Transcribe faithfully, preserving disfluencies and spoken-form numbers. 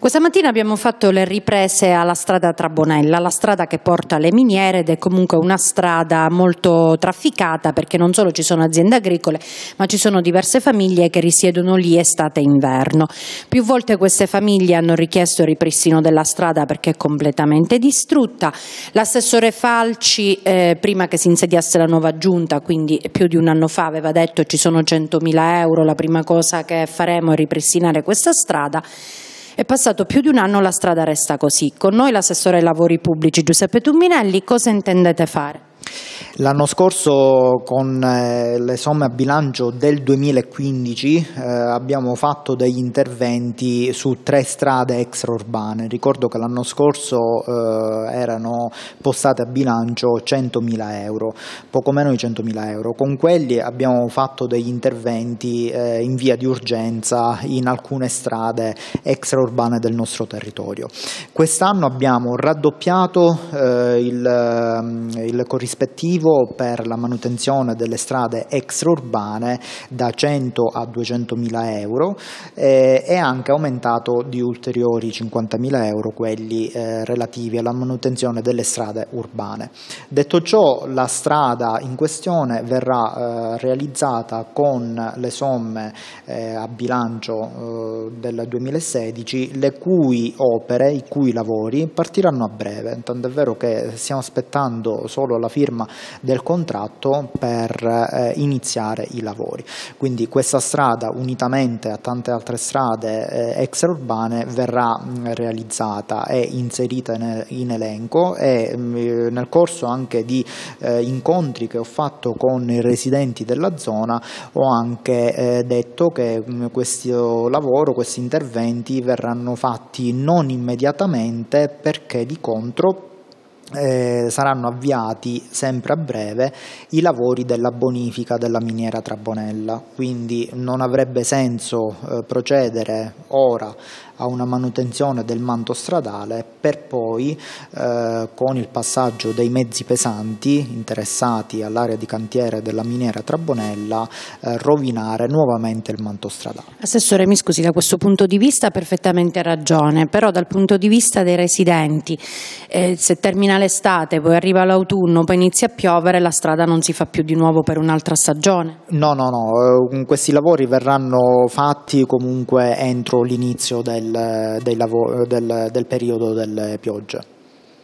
Questa mattina abbiamo fatto le riprese alla strada Trabonella, la strada che porta alle miniere, ed è comunque una strada molto trafficata perché non solo ci sono aziende agricole ma ci sono diverse famiglie che risiedono lì estate e inverno. Più volte queste famiglie hanno richiesto il ripristino della strada perché è completamente distrutta. L'assessore Falci, eh, prima che si insediasse la nuova giunta, quindi più di un anno fa, aveva detto ci sono centomila euro, la prima cosa che faremo è ripristinare questa strada. È passato più di un anno, la strada resta così. Con noi l'assessore ai lavori pubblici Giuseppe Tumminelli. Cosa intendete fare? L'anno scorso, con eh, le somme a bilancio del duemilaquindici, eh, abbiamo fatto degli interventi su tre strade extraurbane. Ricordo che l'anno scorso eh, erano postate a bilancio centomila euro, poco meno di centomila euro. Con quelli abbiamo fatto degli interventi eh, in via di urgenza in alcune strade extraurbane del nostro territorio. Quest'anno abbiamo raddoppiato eh, il, il corrispettivo per la manutenzione delle strade extraurbane da cento a duecentomila euro eh, e anche aumentato di ulteriori cinquantamila euro quelli eh, relativi alla manutenzione delle strade urbane. Detto ciò, la strada in questione verrà eh, realizzata con le somme eh, a bilancio eh, del duemilasedici, le cui opere, i cui lavori partiranno a breve, tanto è vero che stiamo aspettando solo la firma del contratto per eh, iniziare i lavori. Quindi questa strada, unitamente a tante altre strade eh, extraurbane, verrà mh, realizzata e inserita in, in elenco e mh, nel corso anche di eh, incontri che ho fatto con i residenti della zona ho anche eh, detto che mh, questo lavoro, questi interventi verranno fatti non immediatamente perché di contro Eh, saranno avviati sempre a breve i lavori della bonifica della miniera Trabonella, quindi non avrebbe senso eh, procedere ora a una manutenzione del manto stradale per poi eh, con il passaggio dei mezzi pesanti interessati all'area di cantiere della miniera Trabonella eh, rovinare nuovamente il manto stradale. Assessore, mi scusi, da questo punto di vista ha perfettamente ragione, però dal punto di vista dei residenti, eh, se termina l'estate, poi arriva l'autunno, poi inizia a piovere, la strada non si fa più di nuovo per un'altra stagione? No, no, no, eh, questi lavori verranno fatti comunque entro l'inizio del, del, del, del periodo delle piogge.